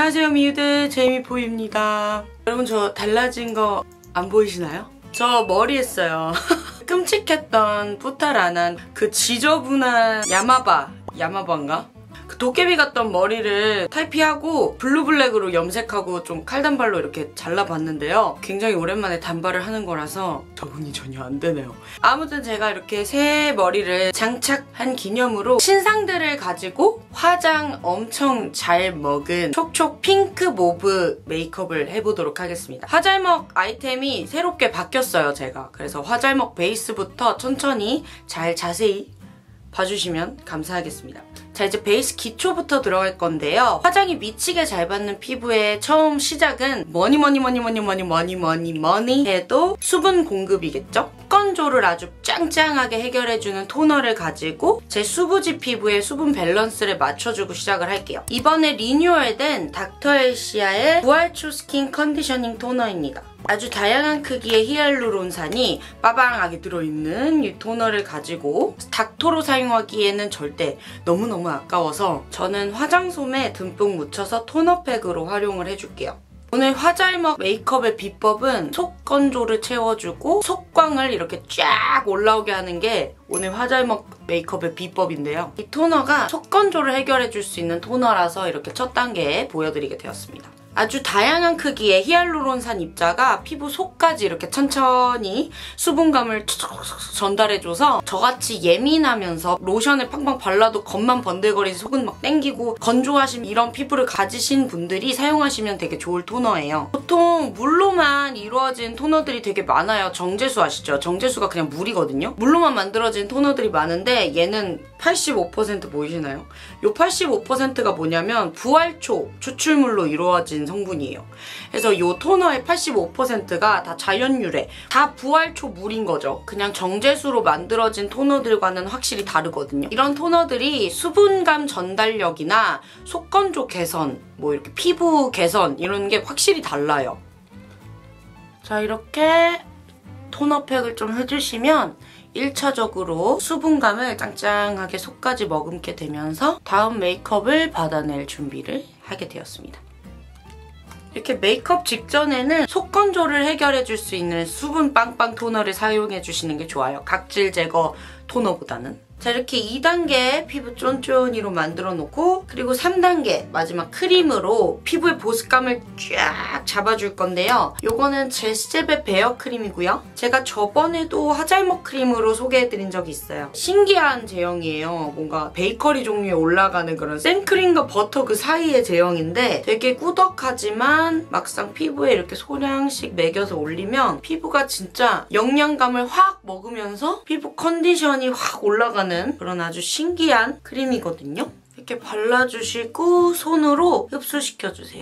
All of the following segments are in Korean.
안녕하세요 미우들, 제이미포입니다. 여러분 저 달라진 거 안 보이시나요? 저 머리 했어요. 끔찍했던 뿌탈 안 한 그 지저분한 야마바인가? 그 도깨비 같던 머리를 탈피하고 블루블랙으로 염색하고 좀 칼단발로 이렇게 잘라봤는데요. 굉장히 오랜만에 단발을 하는 거라서 적응이 전혀 안 되네요. 아무튼 제가 이렇게 새 머리를 장착한 기념으로 신상들을 가지고 화장 엄청 잘 먹은 촉촉 핑크 모브 메이크업을 해보도록 하겠습니다. 화잘먹 아이템이 새롭게 바뀌었어요, 제가. 그래서 화잘먹 베이스부터 천천히 잘 자세히 봐주시면 감사하겠습니다. 자, 이제 베이스 기초부터 들어갈 건데요. 화장이 미치게 잘 받는 피부의 처음 시작은 뭐니 해도 수분 공급이겠죠? 건조를 아주 짱짱하게 해결해주는 토너를 가지고 제 수부지 피부의 수분 밸런스를 맞춰주고 시작을 할게요. 이번에 리뉴얼된 닥터엘시아의 부활초 스킨 컨디셔닝 토너입니다. 아주 다양한 크기의 히알루론산이 빠방하게 들어있는 이 토너를 가지고 닥터로 사용하기에는 절대 너무너무 아까워서 저는 화장솜에 듬뿍 묻혀서 토너팩으로 활용을 해줄게요. 오늘 화잘먹 메이크업의 비법은 속 건조를 채워주고 속광을 이렇게 쫙 올라오게 하는 게 오늘 화잘먹 메이크업의 비법인데요. 이 토너가 속 건조를 해결해줄 수 있는 토너라서 이렇게 첫 단계에 보여드리게 되었습니다. 아주 다양한 크기의 히알루론산 입자가 피부 속까지 이렇게 천천히 수분감을 전달해줘서 저같이 예민하면서 로션을 팡팡 발라도 겉만 번들거리는 속은 막 땡기고 건조하신 이런 피부를 가지신 분들이 사용하시면 되게 좋을 토너예요. 보통 물로만 이루어진 토너들이 되게 많아요. 정제수 아시죠? 정제수가 그냥 물이거든요. 물로만 만들어진 토너들이 많은데 얘는 85% 보이시나요? 이 85%가 뭐냐면 부활초 추출물로 이루어진 성분이에요. 그래서 이 토너의 85%가 다 자연유래, 다 부활초 물인 거죠. 그냥 정제수로 만들어진 토너들과는 확실히 다르거든요. 이런 토너들이 수분감 전달력이나 속건조 개선, 뭐 이렇게 피부 개선 이런 게 확실히 달라요. 자, 이렇게 토너팩을 좀 해주시면 1차적으로 수분감을 짱짱하게 속까지 머금게 되면서 다음 메이크업을 받아낼 준비를 하게 되었습니다. 이렇게 메이크업 직전에는 속 건조를 해결해줄 수 있는 수분 빵빵 토너를 사용해주시는 게 좋아요. 각질 제거 토너보다는. 자, 이렇게 2단계 피부 쫀쫀이로 만들어 놓고 그리고 3단계 마지막 크림으로 피부의 보습감을 쫙 잡아줄 건데요. 요거는 제스제베 베어 크림이고요. 제가 저번에도 화잘먹 크림으로 소개해드린 적이 있어요. 신기한 제형이에요. 뭔가 베이커리 종류에 올라가는 그런 생크림과 버터 그 사이의 제형인데 되게 꾸덕하지만 막상 피부에 이렇게 소량씩 매겨서 올리면 피부가 진짜 영양감을 확 먹으면서 피부 컨디션이 확 올라가는 그런 아주 신기한 크림이거든요. 이렇게 발라주시고 손으로 흡수시켜주세요.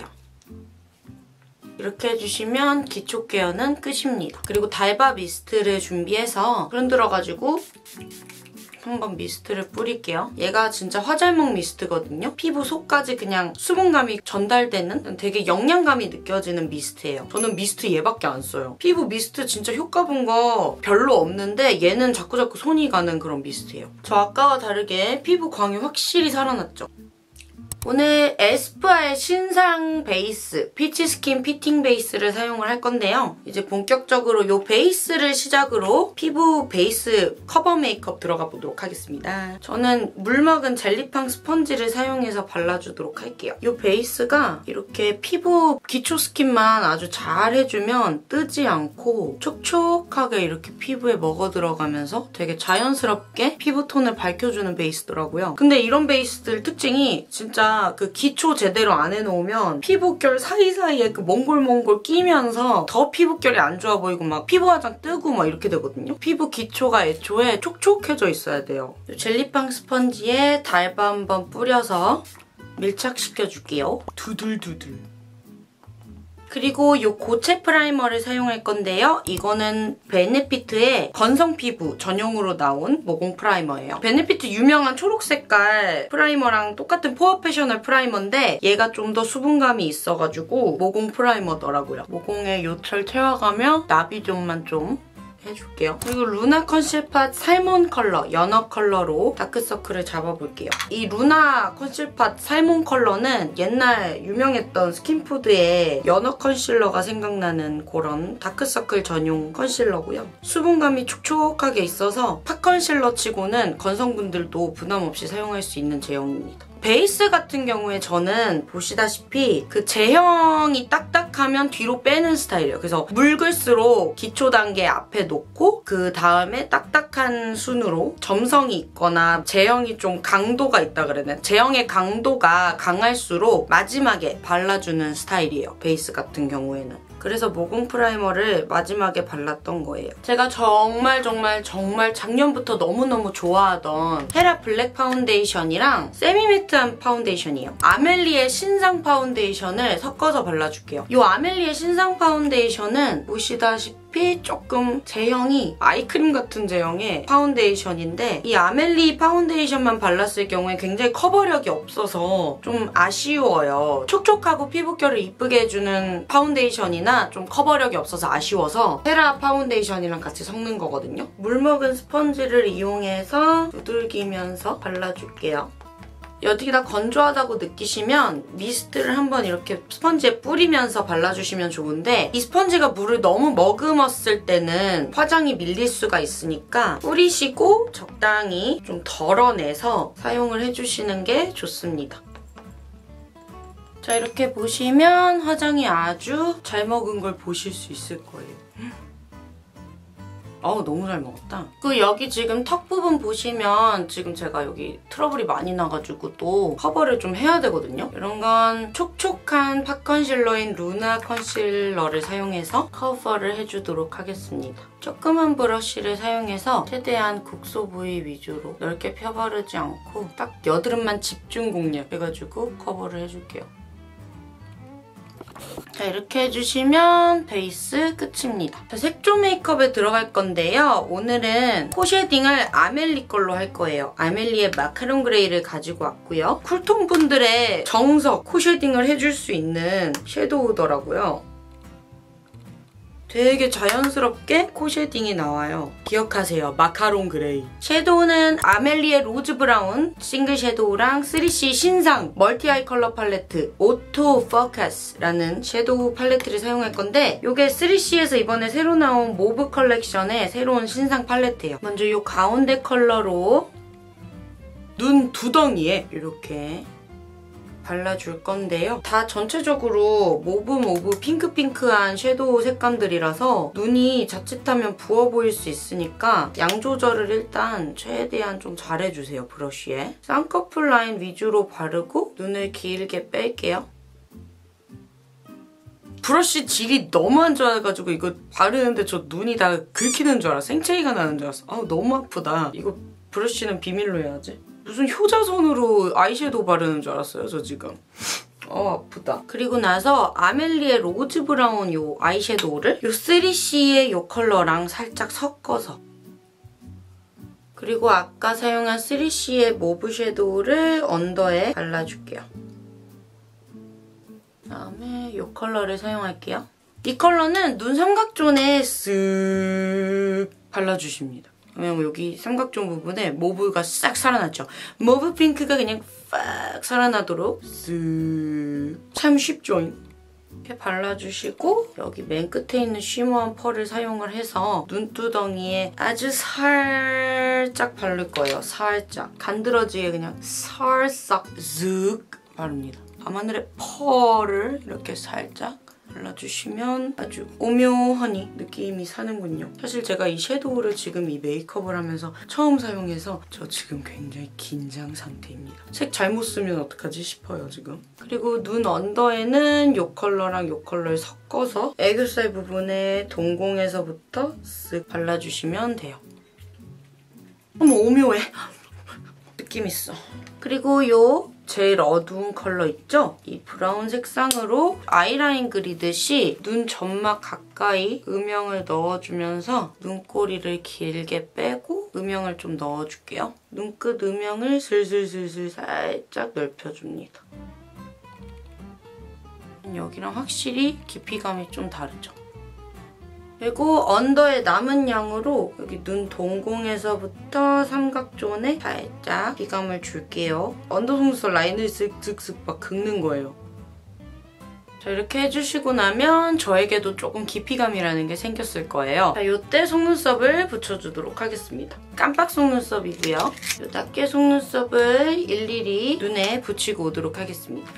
이렇게 해주시면 기초 케어는 끝입니다. 그리고 달바 미스트를 준비해서 흔들어가지고 한번 미스트를 뿌릴게요. 얘가 진짜 화잘먹 미스트거든요. 피부 속까지 그냥 수분감이 전달되는 되게 영양감이 느껴지는 미스트예요. 저는 미스트 얘밖에 안 써요. 피부 미스트 진짜 효과 본 거 별로 없는데 얘는 자꾸자꾸 손이 가는 그런 미스트예요. 저 아까와 다르게 피부 광이 확실히 살아났죠? 오늘 에스쁘아의 신상 베이스, 피치스킨 피팅 베이스를 사용을 할 건데요. 이제 본격적으로 이 베이스를 시작으로 피부 베이스 커버 메이크업 들어가 보도록 하겠습니다. 저는 물 먹은 젤리팡 스펀지를 사용해서 발라주도록 할게요. 이 베이스가 이렇게 피부 기초 스킨만 아주 잘 해주면 뜨지 않고 촉촉하게 이렇게 피부에 먹어 들어가면서 되게 자연스럽게 피부톤을 밝혀주는 베이스더라고요. 근데 이런 베이스들 특징이 진짜 그 기초 제대로 안 해놓으면 피부결 사이사이에 그 몽골몽골 끼면서 더 피부결이 안 좋아 보이고 막 피부 화장 뜨고 막 이렇게 되거든요. 피부 기초가 애초에 촉촉해져 있어야 돼요. 젤리팡 스펀지에 달바 한번 뿌려서 밀착시켜줄게요. 두들두들. 그리고 이 고체 프라이머를 사용할 건데요. 이거는 베네피트의 건성 피부 전용으로 나온 모공 프라이머예요. 베네피트 유명한 초록 색깔 프라이머랑 똑같은 포어 패셔널 프라이머인데 얘가 좀 더 수분감이 있어가지고 모공 프라이머더라고요. 모공에 요철 채워가며 나비존만 좀 해줄게요. 그리고 루나 컨실팟 살몬 컬러, 연어 컬러로 다크서클을 잡아볼게요. 이 루나 컨실팟 살몬 컬러는 옛날 유명했던 스킨푸드의 연어 컨실러가 생각나는 그런 다크서클 전용 컨실러고요. 수분감이 촉촉하게 있어서 팟 컨실러 치고는 건성분들도 부담 없이 사용할 수 있는 제형입니다. 베이스 같은 경우에 저는 보시다시피 그 제형이 딱딱하면 뒤로 빼는 스타일이에요. 그래서 묽을수록 기초 단계 앞에 놓고 그 다음에 딱딱한 순으로 점성이 있거나 제형이 좀 강도가 있다 그래야 되나? 제형의 강도가 강할수록 마지막에 발라주는 스타일이에요. 베이스 같은 경우에는. 그래서 모공 프라이머를 마지막에 발랐던 거예요. 제가 정말 작년부터 너무너무 좋아하던 헤라 블랙 파운데이션이랑 세미매트한 파운데이션이에요. 아멜리의 신상 파운데이션을 섞어서 발라줄게요. 이 아멜리의 신상 파운데이션은 보시다시피 조금 제형이 아이크림 같은 제형의 파운데이션인데 이 아멜리 파운데이션만 발랐을 경우에 굉장히 커버력이 없어서 좀 아쉬워요. 촉촉하고 피부결을 이쁘게 해주는 파운데이션이나 좀 커버력이 없어서 아쉬워서 헤라 파운데이션이랑 같이 섞는 거거든요. 물 먹은 스펀지를 이용해서 두들기면서 발라줄게요. 여기다 건조하다고 느끼시면 미스트를 한번 이렇게 스펀지에 뿌리면서 발라주시면 좋은데 이 스펀지가 물을 너무 머금었을 때는 화장이 밀릴 수가 있으니까 뿌리시고 적당히 좀 덜어내서 사용을 해주시는 게 좋습니다. 자, 이렇게 보시면 화장이 아주 잘 먹은 걸 보실 수 있을 거예요. 너무 잘 먹었다. 그 여기 지금 턱 부분 보시면 지금 제가 여기 트러블이 많이 나가지고 또 커버를 좀 해야 되거든요. 이런 건 촉촉한 팟 컨실러인 루나 컨실러를 사용해서 커버를 해주도록 하겠습니다. 조그만 브러쉬를 사용해서 최대한 국소 부위 위주로 넓게 펴바르지 않고 딱 여드름만 집중 공략 해가지고 커버를 해줄게요. 자, 이렇게 해주시면 베이스 끝입니다. 자, 색조 메이크업에 들어갈 건데요. 오늘은 코 쉐딩을 아멜리 걸로 할 거예요. 아멜리의 마카롱 그레이를 가지고 왔고요. 쿨톤 분들의 정석 코 쉐딩을 해줄 수 있는 섀도우더라고요. 되게 자연스럽게 코 쉐딩이 나와요. 기억하세요. 마카롱 그레이. 섀도우는 아멜리의 로즈 브라운 싱글 섀도우랑 3C 신상 멀티 아이 컬러 팔레트 오토 포커스라는 섀도우 팔레트를 사용할 건데 이게 3C에서 이번에 새로 나온 모브 컬렉션의 새로운 신상 팔레트예요. 먼저 이 가운데 컬러로 눈 두덩이에 이렇게 발라줄 건데요. 다 전체적으로 모브 핑크핑크한 섀도우 색감들이라서 눈이 자칫하면 부어 보일 수 있으니까 양 조절을 일단 최대한 좀 잘해주세요, 브러쉬에. 쌍꺼풀 라인 위주로 바르고 눈을 길게 뺄게요. 브러쉬 질이 너무 안 좋아가지고 이거 바르는데 저 눈이 다 긁히는 줄 알았어. 생채기가 나는 줄 알았어. 너무 아프다. 이거 브러쉬는 비밀로 해야지. 무슨 효자손으로 아이섀도우 바르는 줄 알았어요, 저 지금. 아프다. 그리고 나서 아멜리의 로즈 브라운 요 아이섀도우를 요 3CE의 요 컬러랑 살짝 섞어서 그리고 아까 사용한 3CE의 모브 섀도우를 언더에 발라줄게요. 그다음에 요 컬러를 사용할게요. 이 컬러는 눈 삼각존에 쓱 발라주십니다. 그러면 여기 삼각존 부분에 모브가 싹 살아났죠. 모브 핑크가 그냥 팍 살아나도록 쓱. 참 쉽죠? 이렇게 발라주시고 여기 맨 끝에 있는 쉬머한 펄을 사용을 해서 눈두덩이에 아주 살짝 바를 거예요. 살짝. 간드러지게 그냥 살짝 쓱 바릅니다. 밤하늘의 펄을 이렇게 살짝 발라주시면 아주 오묘하니 느낌이 사는군요. 사실 제가 이 섀도우를 지금 이 메이크업을 하면서 처음 사용해서 저 지금 굉장히 긴장 상태입니다. 색 잘못 쓰면 어떡하지 싶어요, 지금. 그리고 눈 언더에는 이 컬러랑 이 컬러를 섞어서 애교살 부분에 동공에서부터 쓱 발라주시면 돼요. 어머, 오묘해. 느낌 있어. 그리고 이 제일 어두운 컬러 있죠? 이 브라운 색상으로 아이라인 그리듯이 눈 점막 가까이 음영을 넣어주면서 눈꼬리를 길게 빼고 음영을 좀 넣어줄게요. 눈끝 음영을 슬슬슬슬 살짝 넓혀줍니다. 여기랑 확실히 깊이감이 좀 다르죠? 그리고 언더의 남은 양으로 여기 눈 동공에서부터 삼각존에 살짝 비감을 줄게요. 언더 속눈썹 라인을 슥슥슥 막 긁는 거예요. 자, 이렇게 해주시고 나면 저에게도 조금 깊이감이라는 게 생겼을 거예요. 자, 이때 속눈썹을 붙여주도록 하겠습니다. 깜빡 속눈썹이고요. 이 낱개 속눈썹을 일일이 눈에 붙이고 오도록 하겠습니다.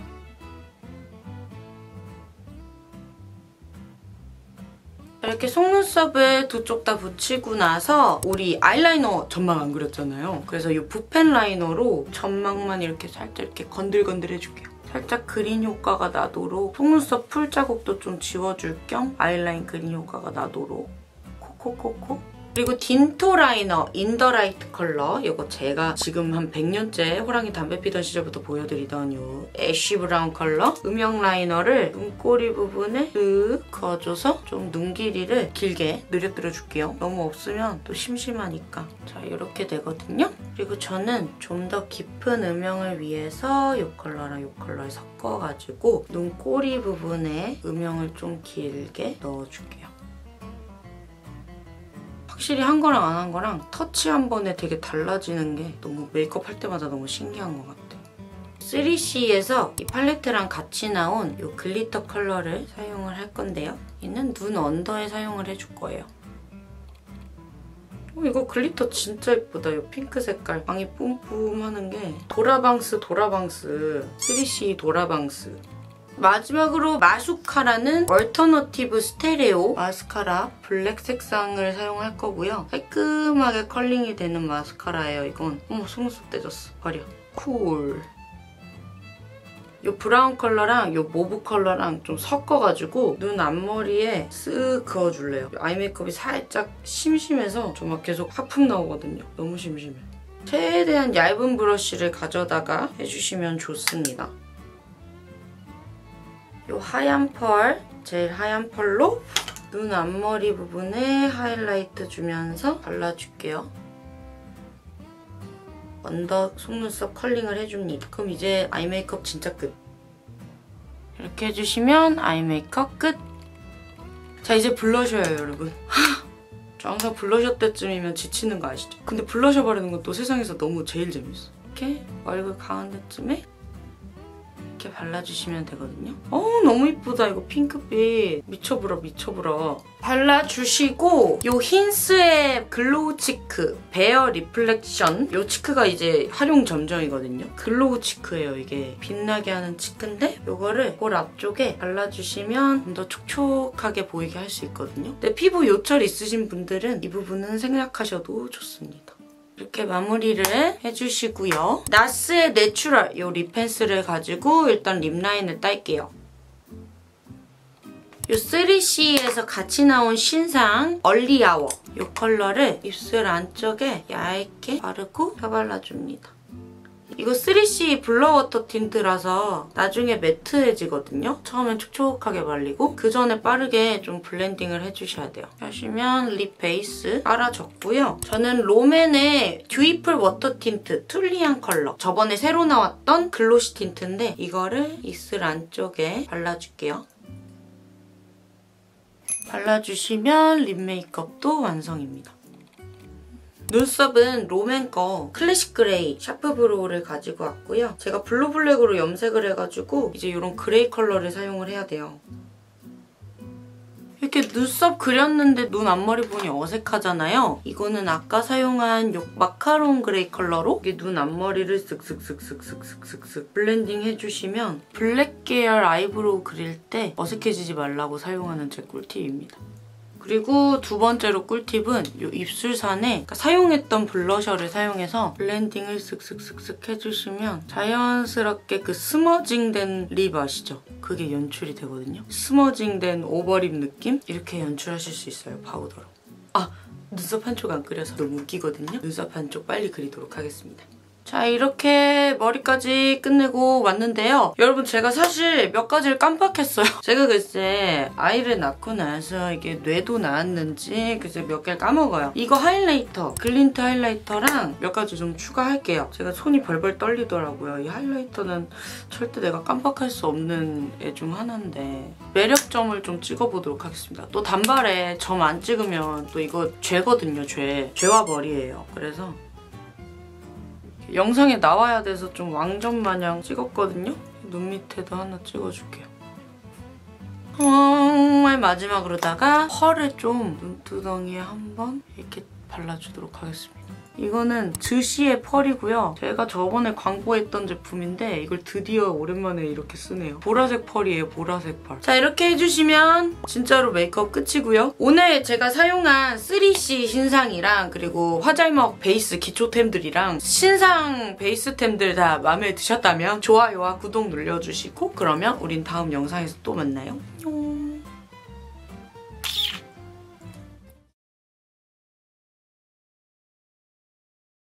이렇게 속눈썹을 두 쪽 다 붙이고 나서 우리 아이라이너 점막 안 그렸잖아요. 그래서 이 붓펜 라이너로 점막만 이렇게 살짝 이렇게 건들건들 해줄게요. 살짝 그린 효과가 나도록 속눈썹 풀 자국도 좀 지워줄 겸 아이라인 그린 효과가 나도록 콕콕콕콕. 그리고 딘토 라이너 인더라이트 컬러, 이거 제가 지금 한 100년째 호랑이 담배 피던 시절부터 보여드리던 이 애쉬 브라운 컬러 음영 라이너를 눈꼬리 부분에 쓱 그어줘서 좀 눈 길이를 길게 늘려뜨려 줄게요. 너무 없으면 또 심심하니까. 자, 이렇게 되거든요. 그리고 저는 좀 더 깊은 음영을 위해서 이 컬러랑 이 컬러를 섞어가지고 눈꼬리 부분에 음영을 좀 길게 넣어줄게요. 확실히 한 거랑 안 한 거랑 터치 한 번에 되게 달라지는 게 너무 메이크업 할 때마다 너무 신기한 것 같아요. 3CE에서 이 팔레트랑 같이 나온 이 글리터 컬러를 사용을 할 건데요. 얘는 눈 언더에 사용을 해줄 거예요. 이거 글리터 진짜 예쁘다. 이 핑크 색깔 방이 뿜뿜하는 게 도라방스 3CE 도라방스. 마지막으로 마슈카라는 얼터너티브 스테레오 마스카라 블랙 색상을 사용할 거고요. 깔끔하게 컬링이 되는 마스카라예요, 이건. 어머, 속눈썹 떼졌어. 버려. 쿨. 이 브라운 컬러랑 이 모브 컬러랑 좀 섞어가지고 눈 앞머리에 쓱 그어줄래요. 아이 메이크업이 살짝 심심해서 저 막 계속 하품 나오거든요. 너무 심심해. 최대한 얇은 브러쉬를 가져다가 해주시면 좋습니다. 이 하얀 펄, 제일 하얀 펄로 눈 앞머리 부분에 하이라이트 주면서 발라줄게요. 언더 속눈썹 컬링을 해줍니다. 그럼 이제 아이 메이크업 진짜 끝. 이렇게 해주시면 아이 메이크업 끝. 자, 이제 블러셔예요, 여러분. 저 항상 블러셔 때쯤이면 지치는 거 아시죠? 근데 블러셔 바르는 건 또 세상에서 너무 제일 재밌어. 이렇게 얼굴 가운데쯤에 이렇게 발라주시면 되거든요. 너무 이쁘다. 이거 핑크빛. 미쳐버려, 미쳐버려. 발라주시고 요 힌스의 글로우 치크 베어 리플렉션, 요 치크가 이제 활용 점정이거든요. 글로우 치크예요. 이게 빛나게 하는 치크인데 요거를 볼 앞쪽에 발라주시면 좀 더 촉촉하게 보이게 할 수 있거든요. 근데 피부 요철 있으신 분들은 이 부분은 생략하셔도 좋습니다. 이렇게 마무리를 해주시고요. 나스의 내추럴 이 립 펜슬을 가지고 일단 립 라인을 딸게요. 이 3CE에서 같이 나온 신상 얼리아워 이 컬러를 입술 안쪽에 얇게 바르고 펴발라줍니다. 이거 3CE 블러워터 틴트라서 나중에 매트해지거든요. 처음엔 촉촉하게 발리고 그 전에 빠르게 좀 블렌딩을 해주셔야 돼요. 하시면 립 베이스 깔아줬고요. 저는 롬앤의 듀이풀 워터 틴트 툴리안 컬러, 저번에 새로 나왔던 글로시 틴트인데 이거를 입술 안쪽에 발라줄게요. 발라주시면 립 메이크업도 완성입니다. 눈썹은 롬앤 거 클래식 그레이 샤프 브로우를 가지고 왔고요. 제가 블루 블랙으로 염색을 해가지고 이제 이런 그레이 컬러를 사용을 해야 돼요. 이렇게 눈썹 그렸는데 눈 앞머리 부분이 어색하잖아요. 이거는 아까 사용한 요 마카롱 그레이 컬러로 이게 눈 앞머리를 쓱쓱쓱쓱쓱쓱쓱 블렌딩 해주시면 블랙 계열 아이브로우 그릴 때 어색해지지 말라고 사용하는 제 꿀팁입니다. 그리고 두 번째로 꿀팁은 이 입술산에 그러니까 사용했던 블러셔를 사용해서 블렌딩을 쓱쓱쓱쓱 해주시면 자연스럽게 그 스머징된 립 아시죠? 그게 연출이 되거든요. 스머징된 오버립 느낌? 이렇게 연출하실 수 있어요, 파우더로. 아! 눈썹 한쪽 안 그려서 너무 웃기거든요? 눈썹 한쪽 빨리 그리도록 하겠습니다. 자, 이렇게 머리까지 끝내고 왔는데요. 여러분, 제가 사실 몇 가지를 깜빡했어요. 제가 글쎄 아이를 낳고 나서 이게 뇌도 나았는지 글쎄 몇 개를 까먹어요. 이거 하이라이터, 글린트 하이라이터랑 몇 가지 좀 추가할게요. 제가 손이 벌벌 떨리더라고요. 이 하이라이터는 절대 내가 깜빡할 수 없는 애 중 하나인데 매력점을 좀 찍어보도록 하겠습니다. 또 단발에 점 안 찍으면 또 이거 죄거든요, 죄. 죄와 벌이에요. 그래서 영상에 나와야 돼서 좀 왕점 마냥 찍었거든요? 눈 밑에도 하나 찍어줄게요. 정말 마지막으로다가 펄을 좀 눈두덩이에 한번 이렇게 발라주도록 하겠습니다. 이거는 즈시의 펄이고요. 제가 저번에 광고했던 제품인데 이걸 드디어 오랜만에 이렇게 쓰네요. 보라색 펄이에요, 보라색 펄. 자, 이렇게 해주시면 진짜로 메이크업 끝이고요. 오늘 제가 사용한 3C 신상이랑 그리고 화잘먹 베이스 기초템들이랑 신상 베이스템들 다 마음에 드셨다면 좋아요와 구독 눌러주시고 그러면 우린 다음 영상에서 또 만나요. 안녕.